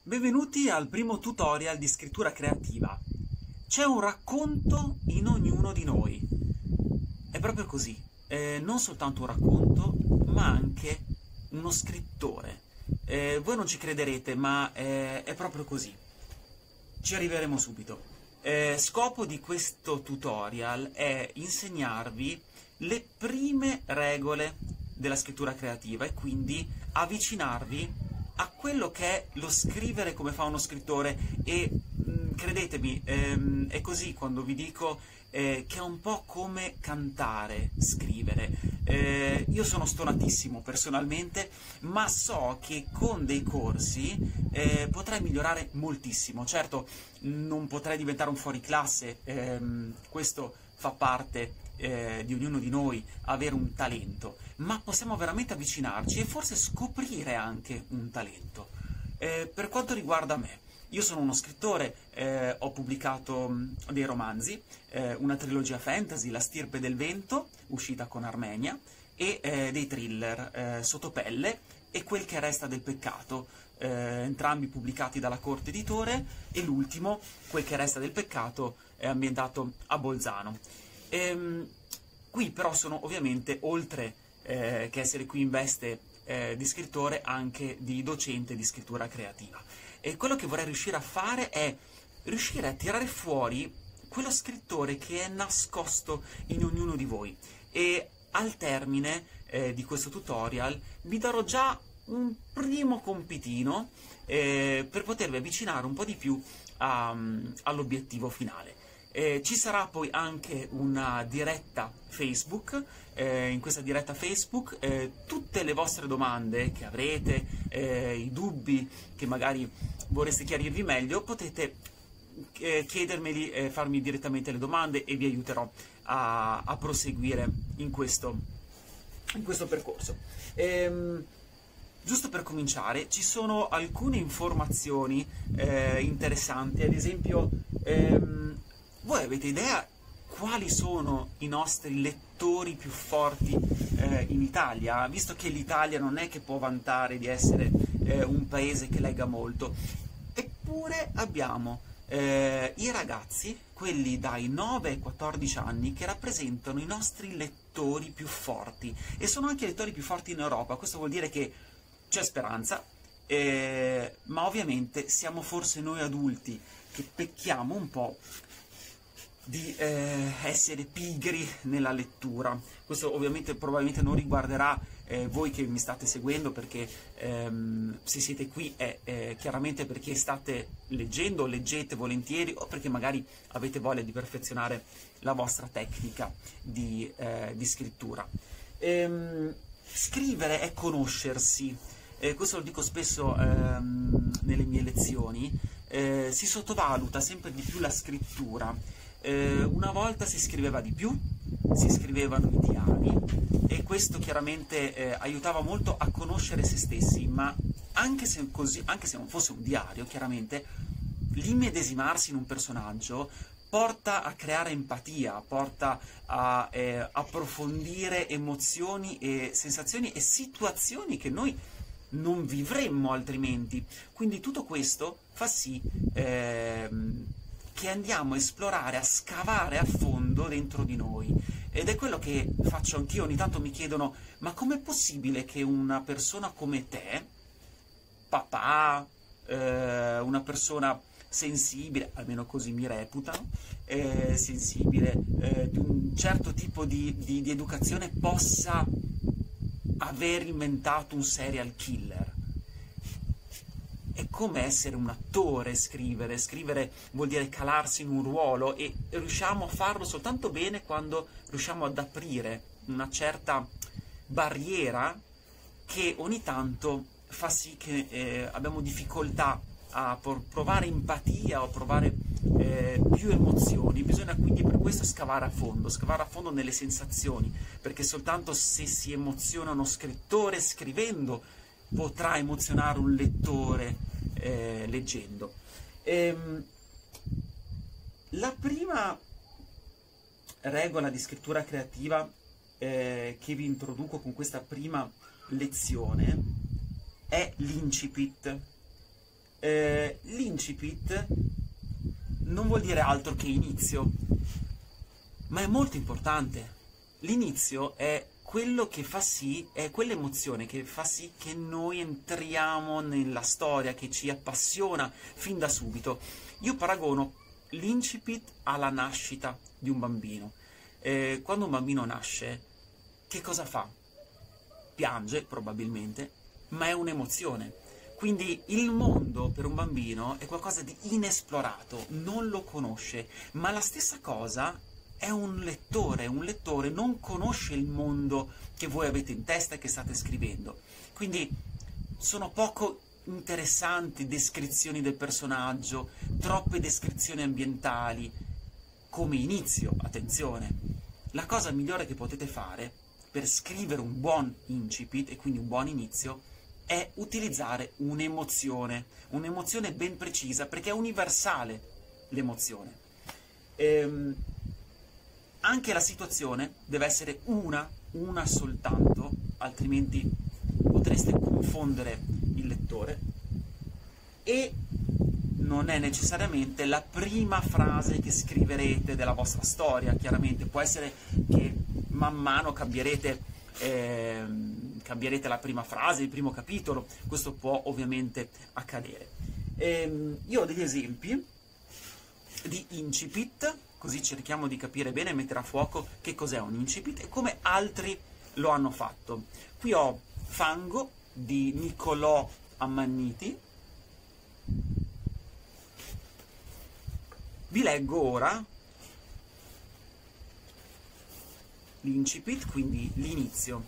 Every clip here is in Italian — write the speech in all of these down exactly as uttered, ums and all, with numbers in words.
Benvenuti al primo tutorial di scrittura creativa. C'è un racconto in ognuno di noi. È proprio così. Eh, non soltanto un racconto, ma anche uno scrittore. Eh, voi non ci crederete, ma eh, è proprio così. Ci arriveremo subito. Eh, scopo di questo tutorial è insegnarvi le prime regole della scrittura creativa e quindi avvicinarvi a quello che è lo scrivere come fa uno scrittore e mh, credetemi, ehm, è così quando vi dico eh, che è un po' come cantare, scrivere. Eh, io sono stonatissimo personalmente, ma so che con dei corsi eh, potrei migliorare moltissimo. Certo, non potrei diventare un fuoriclasse, ehm, questo fa parte eh, di ognuno di noi, avere un talento, ma possiamo veramente avvicinarci e forse scoprire anche un talento. Eh, per quanto riguarda me, io sono uno scrittore, eh, ho pubblicato mh, dei romanzi, eh, una trilogia fantasy, La stirpe del vento, uscita con Armenia, e eh, dei thriller, eh, Sottopelle e Quel che resta del peccato, eh, entrambi pubblicati dalla Corte Editore, e l'ultimo, Quel che resta del peccato, è ambientato a Bolzano. Ehm, qui però sono ovviamente, oltre eh, che essere qui in veste eh, di scrittore, anche di docente di scrittura creativa. E quello che vorrei riuscire a fare è riuscire a tirare fuori quello scrittore che è nascosto in ognuno di voi. E al termine eh, di questo tutorial vi darò già un primo compitino eh, per potervi avvicinare un po' di più a, all'obiettivo finale. Eh, ci sarà poi anche una diretta Facebook, eh, in questa diretta Facebook eh, tutte le vostre domande che avrete, eh, i dubbi che magari vorreste chiarirvi meglio, potete eh, chiedermeli e farmi direttamente le domande e vi aiuterò a, a proseguire in questo, in questo percorso. Ehm, Giusto per cominciare, ci sono alcune informazioni eh, interessanti, ad esempio ehm, voi avete idea quali sono i nostri lettori più forti eh, in Italia? Visto che l'Italia non è che può vantare di essere eh, un paese che legga molto, eppure abbiamo eh, i ragazzi, quelli dai nove ai quattordici anni, che rappresentano i nostri lettori più forti, e sono anche i lettori più forti in Europa. Questo vuol dire che c'è speranza, eh, ma ovviamente siamo forse noi adulti che pecchiamo un po' di eh, essere pigri nella lettura. Questo ovviamente probabilmente non riguarderà eh, voi che mi state seguendo, perché ehm, se siete qui è eh, chiaramente perché state leggendo, leggete volentieri, o perché magari avete voglia di perfezionare la vostra tecnica di, eh, di scrittura. Ehm, scrivere è conoscersi, eh, questo lo dico spesso ehm, nelle mie lezioni. Eh, si sottovaluta sempre di più la scrittura. Eh, una volta si scriveva di più, si scrivevano i diari, e questo chiaramente eh, aiutava molto a conoscere se stessi, ma anche se, così, anche se non fosse un diario, chiaramente l'immedesimarsi in un personaggio porta a creare empatia, porta a eh, approfondire emozioni e sensazioni e situazioni che noi non vivremmo altrimenti. Quindi tutto questo fa sì ehm, che andiamo a esplorare, a scavare a fondo dentro di noi, ed è quello che faccio anch'io. Ogni tanto mi chiedono: ma com'è possibile che una persona come te, papà, eh, una persona sensibile, almeno così mi reputano, eh, sensibile, eh, di un certo tipo di, di, di educazione, possa aver inventato un serial killer? È come essere un attore, scrivere. Scrivere vuol dire calarsi in un ruolo, e riusciamo a farlo soltanto bene quando riusciamo ad aprire una certa barriera che ogni tanto fa sì che eh, abbiamo difficoltà a provare empatia o provare eh, più emozioni. Bisogna quindi per questo scavare a fondo, scavare a fondo nelle sensazioni, perché soltanto se si emoziona uno scrittore scrivendo potrà emozionare un lettore eh, leggendo. Ehm, la prima regola di scrittura creativa eh, che vi introduco con questa prima lezione è l'incipit. Eh, l'incipit non vuol dire altro che inizio, ma è molto importante. L'inizio è quello che fa sì, è quell'emozione che fa sì che noi entriamo nella storia, che ci appassiona fin da subito. Io paragono l'incipit alla nascita di un bambino. Eh, quando un bambino nasce, che cosa fa? Piange, probabilmente, ma è un'emozione. Quindi il mondo per un bambino è qualcosa di inesplorato, non lo conosce, ma la stessa cosa è un lettore. Un lettore non conosce il mondo che voi avete in testa e che state scrivendo. Quindi sono poco interessanti descrizioni del personaggio, troppe descrizioni ambientali. Come inizio, attenzione, la cosa migliore che potete fare per scrivere un buon incipit, e quindi un buon inizio, è utilizzare un'emozione, un'emozione ben precisa, perché è universale l'emozione. Ehm, anche la situazione deve essere una, una soltanto, altrimenti potreste confondere il lettore, e non è necessariamente la prima frase che scriverete della vostra storia. Chiaramente può essere che man mano cambierete, eh, cambierete la prima frase, il primo capitolo, questo può ovviamente accadere. Eh, io ho degli esempi di incipit, così cerchiamo di capire bene e mettere a fuoco che cos'è un incipit e come altri lo hanno fatto. Qui ho Fango di Niccolò Ammanniti. Vi leggo ora l'incipit, quindi l'inizio.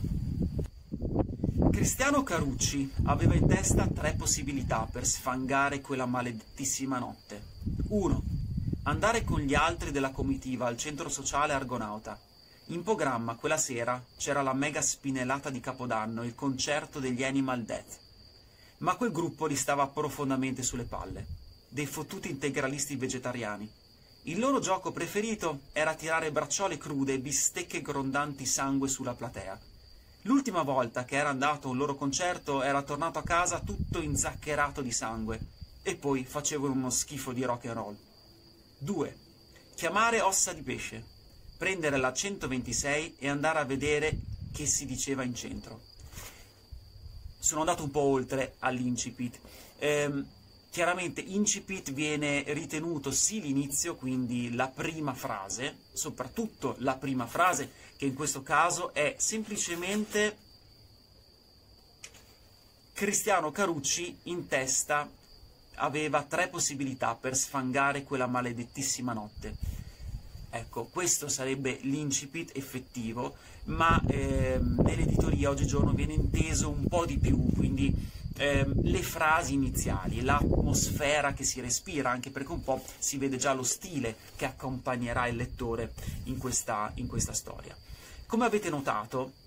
Cristiano Carucci aveva in testa tre possibilità per sfangare quella maledettissima notte. uno. Andare con gli altri della comitiva al centro sociale Argonauta. In programma quella sera c'era la mega spinellata di Capodanno e il concerto degli Animal Death. Ma quel gruppo gli stava profondamente sulle palle. Dei fottuti integralisti vegetariani. Il loro gioco preferito era tirare bracciole crude e bistecche grondanti sangue sulla platea. L'ultima volta che era andato a un loro concerto era tornato a casa tutto inzaccherato di sangue, e poi facevano uno schifo di rock and roll. due. Chiamare Ossa di Pesce, prendere la centoventisei e andare a vedere che si diceva in centro. Sono andato un po' oltre all'incipit. Ehm, chiaramente incipit viene ritenuto sì l'inizio, quindi la prima frase, soprattutto la prima frase, che in questo caso è semplicemente Cristiano Carucci in testa aveva tre possibilità per sfangare quella maledettissima notte. Ecco, questo sarebbe l'incipit effettivo, ma ehm, nell'editoria oggigiorno viene inteso un po' di più, quindi ehm, le frasi iniziali, l'atmosfera che si respira, anche perché un po' si vede già lo stile che accompagnerà il lettore in questa, in questa storia. Come avete notato,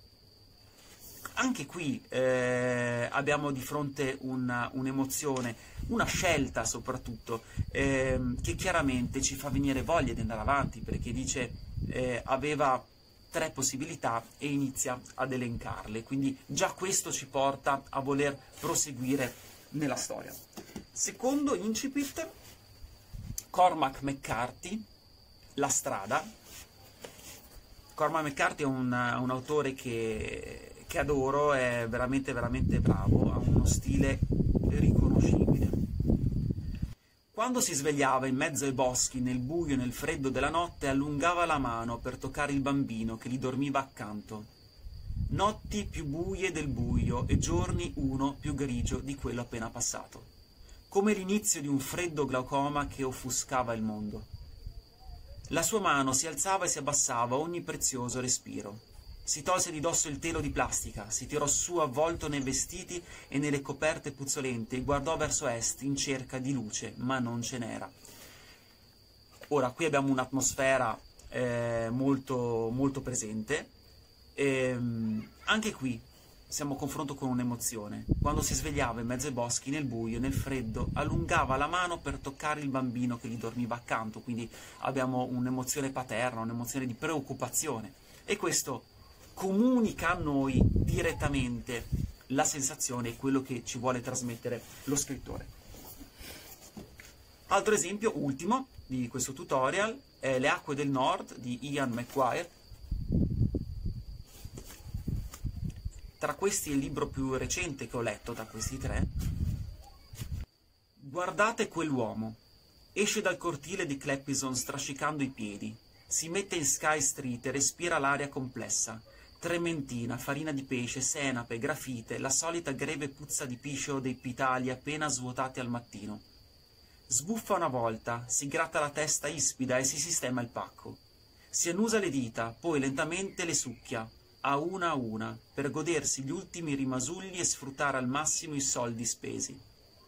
anche qui eh, abbiamo di fronte un'emozione, una scelta soprattutto, eh, che chiaramente ci fa venire voglia di andare avanti, perché dice eh, aveva tre possibilità e inizia ad elencarle, quindi già questo ci porta a voler proseguire nella storia. Secondo incipit, Cormac McCarthy, La strada. Cormac McCarthy è un, un autore che... che adoro, è veramente veramente bravo, ha uno stile riconoscibile. Quando si svegliava in mezzo ai boschi, nel buio e nel freddo della notte, allungava la mano per toccare il bambino che gli dormiva accanto. Notti più buie del buio e giorni uno più grigio di quello appena passato, come l'inizio di un freddo glaucoma che offuscava il mondo. La sua mano si alzava e si abbassava a ogni prezioso respiro. Si tolse di dosso il telo di plastica, si tirò su avvolto nei vestiti e nelle coperte puzzolente e guardò verso est in cerca di luce, ma non ce n'era. Ora, qui abbiamo un'atmosfera eh, molto, molto presente. E, anche qui siamo a confronto con un'emozione. Quando si svegliava in mezzo ai boschi, nel buio, nel freddo, allungava la mano per toccare il bambino che gli dormiva accanto, quindi abbiamo un'emozione paterna, un'emozione di preoccupazione. E questo comunica a noi direttamente la sensazione e quello che ci vuole trasmettere lo scrittore. Altro esempio, ultimo, di questo tutorial è Le acque del nord di Ian McGuire. Tra questi è il libro più recente che ho letto tra questi tre. Guardate quell'uomo. Esce dal cortile di Clappison strascicando i piedi. Si mette in Sky Street e respira l'aria complessa. Trementina, farina di pesce, senape, grafite, la solita greve puzza di piscio dei pitali appena svuotati al mattino. Sbuffa una volta, si gratta la testa ispida e si sistema il pacco. Si annusa le dita, poi lentamente le succhia, a una a una, per godersi gli ultimi rimasugli e sfruttare al massimo i soldi spesi.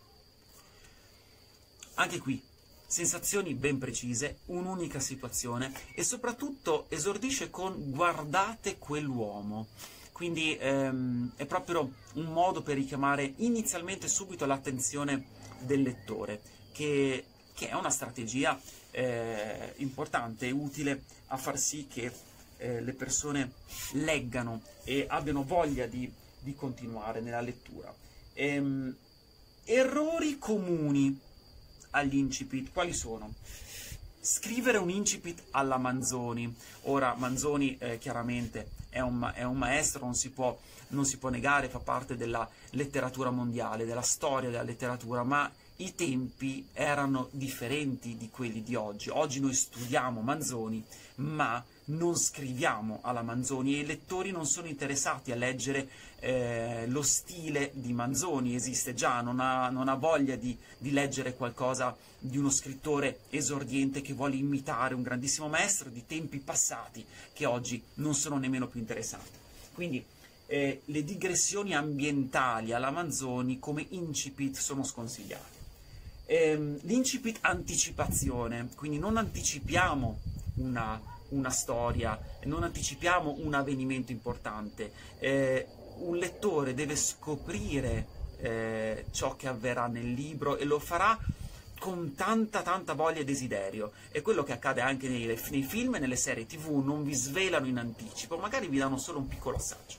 Anche qui, sensazioni ben precise, un'unica situazione e soprattutto esordisce con guardate quell'uomo. Quindi ehm, è proprio un modo per richiamare inizialmente subito l'attenzione del lettore, che, che è una strategia eh, importante e utile a far sì che eh, le persone leggano e abbiano voglia di, di continuare nella lettura. Ehm, errori comuni agli incipit, quali sono? Scrivere un incipit alla Manzoni. Ora, Manzoni eh, chiaramente è un, è un maestro, non si, può, non si può negare, fa parte della letteratura mondiale, della storia della letteratura, ma i tempi erano differenti di quelli di oggi. Oggi noi studiamo Manzoni, ma non scriviamo alla Manzoni e i lettori non sono interessati a leggere eh, lo stile di Manzoni, esiste già, non ha, non ha voglia di, di leggere qualcosa di uno scrittore esordiente che vuole imitare un grandissimo maestro di tempi passati che oggi non sono nemmeno più interessanti. Quindi eh, le digressioni ambientali alla Manzoni come incipit sono sconsigliate. Ehm, l'incipit anticipazione, quindi non anticipiamo una, una storia, non anticipiamo un avvenimento importante. Eh, un lettore deve scoprire eh, ciò che avverrà nel libro e lo farà con tanta tanta voglia e desiderio. È quello che accade anche nei, nei film e nelle serie tv, non vi svelano in anticipo, magari vi danno solo un piccolo assaggio.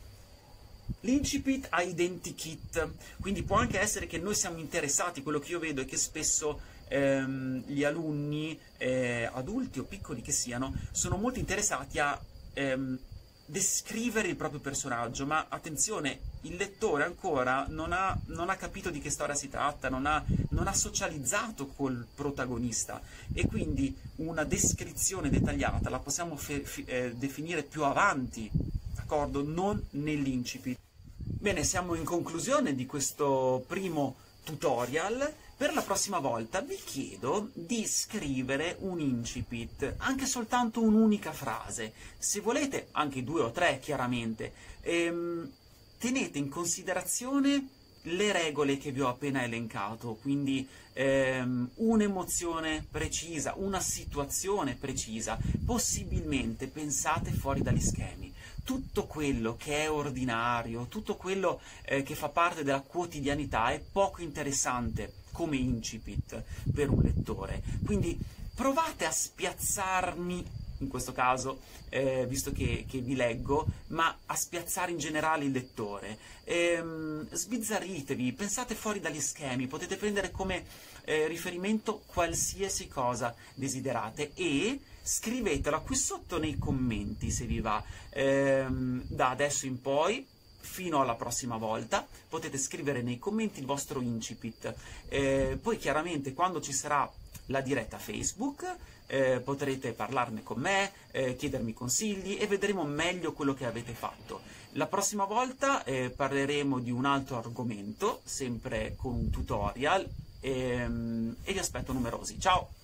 L'incipit a identikit, quindi può anche essere che noi siamo interessati, quello che io vedo è che spesso ehm, gli alunni, eh, adulti o piccoli che siano, sono molto interessati a ehm, descrivere il proprio personaggio, ma attenzione, il lettore ancora non ha, non ha capito di che storia si tratta, non ha, non ha socializzato col protagonista e quindi una descrizione dettagliata la possiamo fe, fi, eh, definire più avanti, d'accordo? Non nell'incipit. Bene, siamo in conclusione di questo primo tutorial. Per la prossima volta vi chiedo di scrivere un incipit, anche soltanto un'unica frase, se volete anche due o tre chiaramente. Ehm, tenete in considerazione le regole che vi ho appena elencato, quindi ehm, un'emozione precisa, una situazione precisa, possibilmente pensate fuori dagli schemi. Tutto quello che è ordinario, tutto quello eh, che fa parte della quotidianità è poco interessante come incipit per un lettore. Quindi provate a spiazzarmi, in questo caso, eh, visto che, che vi leggo, ma a spiazzare in generale il lettore. Ehm, sbizzarritevi, pensate fuori dagli schemi, potete prendere come eh, riferimento qualsiasi cosa desiderate e scrivetela qui sotto nei commenti se vi va. Ehm, da adesso in poi, fino alla prossima volta, potete scrivere nei commenti il vostro incipit. Eh, poi chiaramente quando ci sarà la diretta Facebook eh, potrete parlarne con me, eh, chiedermi consigli e vedremo meglio quello che avete fatto. La prossima volta eh, parleremo di un altro argomento, sempre con un tutorial, ehm, e vi aspetto numerosi. Ciao!